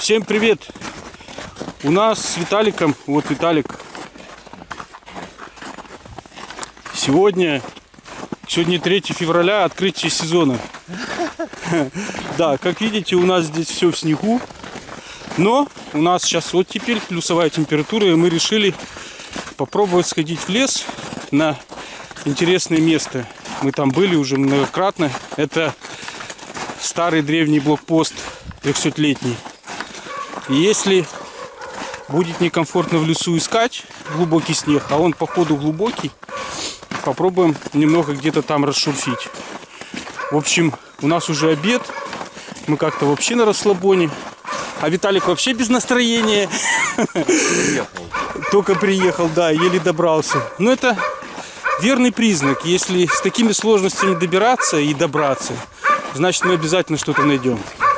Всем привет! У нас с Виталиком, вот Виталик, сегодня 3 февраля, открытие сезона. Да, как видите, у нас здесь все в снегу, но у нас сейчас вот теперь плюсовая температура, и мы решили попробовать сходить в лес на интересное место. Мы там были уже многократно. Это старый древний блокпост 300-летний. И если будет некомфортно в лесу искать глубокий снег, а он походу глубокий, попробуем немного где-то там расшурфить. В общем, у нас уже обед, мы как-то вообще на расслабоне, а Виталик вообще без настроения. Только приехал, да, еле добрался. Но это верный признак. Если с такими сложностями добираться и добраться, значит, мы обязательно что-то найдем.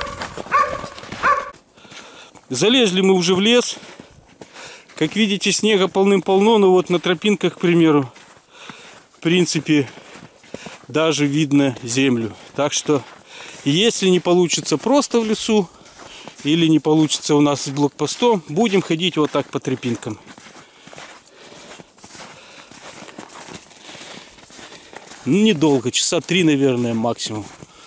Залезли мы уже в лес. Как видите, снега полным-полно, но вот на тропинках, к примеру, в принципе, даже видно землю. Так что, если не получится просто в лесу, или не получится у нас с блокпостом, будем ходить вот так по тропинкам. Недолго, часа 3, наверное, максимум.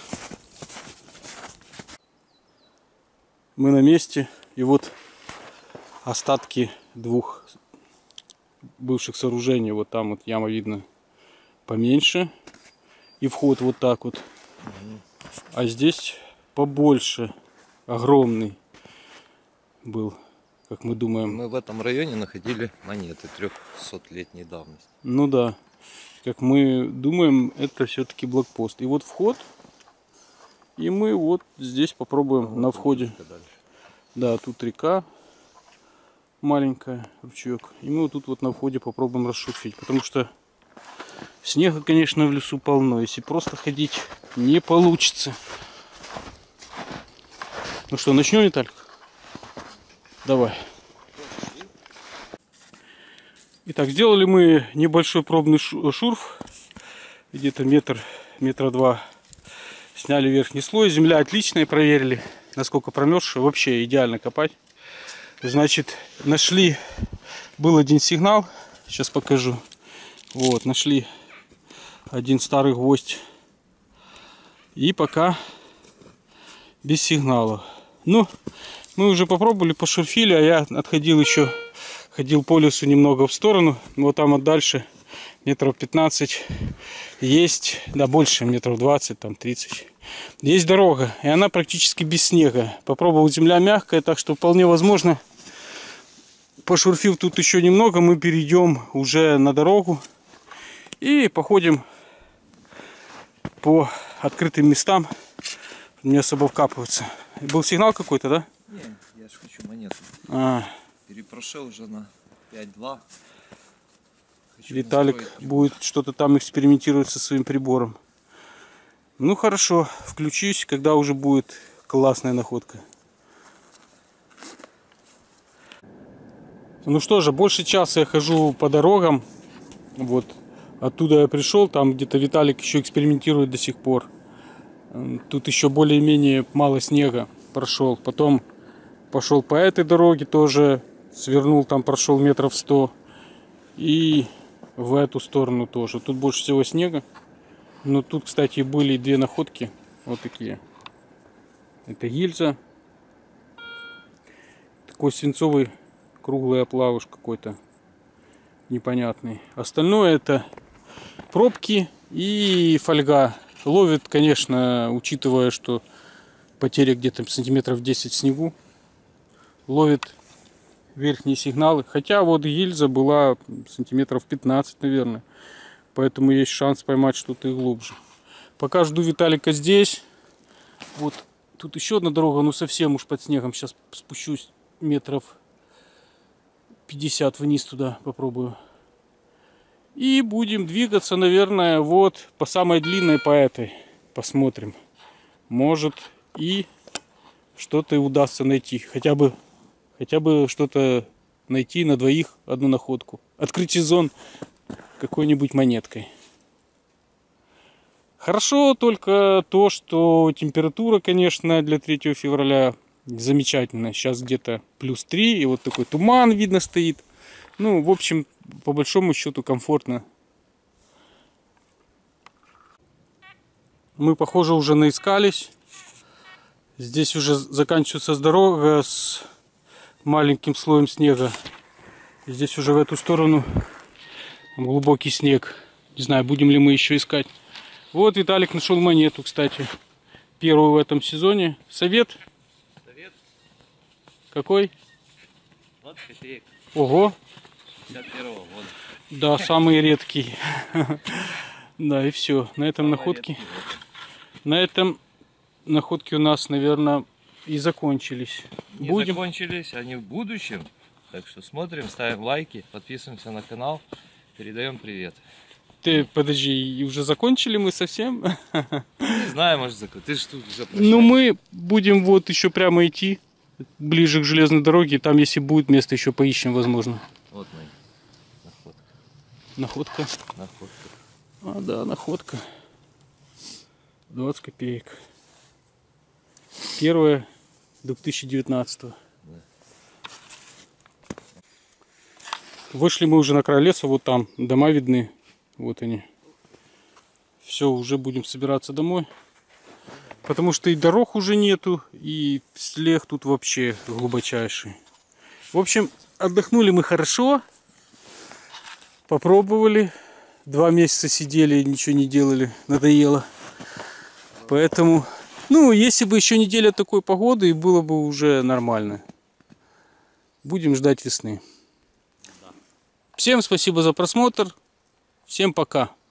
Мы на месте, и вот остатки двух бывших сооружений. Вот там вот яма видно поменьше, и вход вот так вот. А здесь побольше, огромный был, как мы думаем. Мы в этом районе находили монеты 300-летней давности. Ну да. Как мы думаем, это все-таки блокпост. И вот вход. И мы вот здесь попробуем на входе. Да, тут река маленькая, ручеек. И мы вот тут вот на входе попробуем расшурфить. Потому что снега, конечно, в лесу полно. Если просто ходить, не получится. Ну что, начнем, Виталик? Давай. Итак, сделали мы небольшой пробный шурф, где-то метра два. Сняли верхний слой, земля отличная, проверили, насколько промерзшая, вообще идеально копать. Значит, нашли, был один сигнал, сейчас покажу. Вот, нашли один старый гвоздь, и пока без сигнала. Ну, мы уже попробовали, пошурфили, а я отходил еще. Ходил по лесу немного в сторону. Вот там вот дальше метров 15 есть, да больше, метров 20, там 30. Есть дорога, и она практически без снега. Попробовал, земля мягкая, так что вполне возможно, пошурфив тут еще немного, мы перейдем уже на дорогу и походим по открытым местам, не особо вкапываться. Был сигнал какой-то, да? Нет, я же хочу монету. Перепрошил уже на 5-2. Виталик будет что-то там экспериментировать со своим прибором. Ну хорошо, включусь, когда уже будет классная находка. Ну что же, больше часа я хожу по дорогам. Вот оттуда я пришел, там где-то Виталик еще экспериментирует до сих пор. Тут еще более-менее мало снега прошел. Потом пошел по этой дороге тоже. Свернул, там прошел метров 100. И в эту сторону тоже. Тут больше всего снега. Но тут, кстати, были две находки. Вот такие. Это гильза. Такой свинцовый круглый оплавыш какой-то. Непонятный. Остальное это пробки и фольга. Ловит, конечно, учитывая, что потеря где-то сантиметров 10 в снегу. Ловит верхние сигналы. Хотя вот гильза была сантиметров 15, наверное. Поэтому есть шанс поймать что-то и глубже. Пока жду Виталика здесь. Вот тут еще одна дорога, ну совсем уж под снегом. Сейчас спущусь метров 50 вниз туда, попробую. И будем двигаться, наверное, вот по самой длинной, по этой. Посмотрим. Может и что-то удастся найти. Хотя бы что-то найти на двоих, одну находку. Открыть сезон какой-нибудь монеткой. Хорошо только то, что температура, конечно, для 3 февраля Замечательно. Сейчас где-то +3, и вот такой туман видно стоит. Ну, в общем, по большому счету комфортно. Мы, похоже, уже наискались. Здесь уже заканчивается дорога с маленьким слоем снега. Здесь уже в эту сторону глубокий снег. Не знаю, будем ли мы еще искать. Вот Виталик нашел монету, кстати. Первую в этом сезоне. Совет? Совет. Какой? 20 копеек. Ого. 51-го года. Да, самый редкий. Да, и все. На этом находки. На этом находки у нас, наверное, и закончились. Не Будем. закончились, они в будущем. Так что смотрим, ставим лайки, подписываемся на канал, передаем привет. Ты, подожди, и уже закончили мы совсем? Не знаю, может ты же тут уже Ну, мы будем вот еще прямо идти, ближе к железной дороге. Там, если будет место, еще поищем, возможно. Вот мы. Находка. Находка. Находка. А, да, находка. 20 копеек. Первая 2019. Да. Вышли мы уже на край леса, вот там дома видны. Вот они. Все, уже будем собираться домой. Потому что и дорог уже нету, и снег тут вообще глубочайший. В общем, отдохнули мы хорошо. Попробовали. 2 месяца сидели, ничего не делали. Надоело. Поэтому, ну, если бы еще неделя такой погоды, было бы уже нормально. Будем ждать весны. Всем спасибо за просмотр. Всем пока.